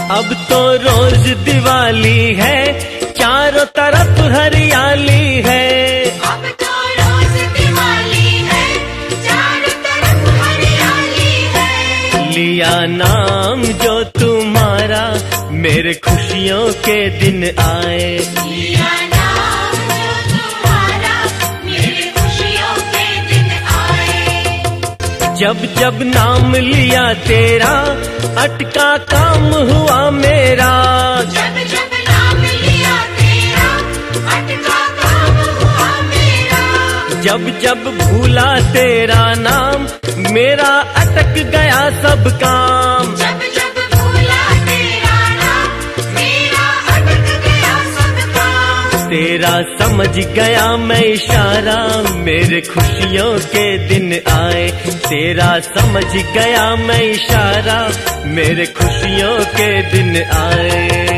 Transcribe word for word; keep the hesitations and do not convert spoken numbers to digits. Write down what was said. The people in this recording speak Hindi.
अब तो रोज दिवाली है, चारों तरफ हरियाली है। अब तो रोज दिवाली है, चारों तरफ हरियाली है। लिया नाम जो तुम्हारा, मेरे खुशियों के दिन आए। लिया नाम जो तुम्हारा, मेरे खुशियों के दिन आए। जब जब नाम लिया तेरा, अटका काम हुआ मेरा। जब जब नाम लिया तेरा, अटका काम हुआ मेरा। जब जब भूला तेरा नाम, मेरा अटक गया सब काम। जब जब भूला तेरा नाम, मेरा अटक गया सब काम। तेरा समझ गया मैं इशारा, मेरे खुशियों के दिन आए। तेरा समझ गया मैं इशारा, मेरे खुशियों के दिन आए।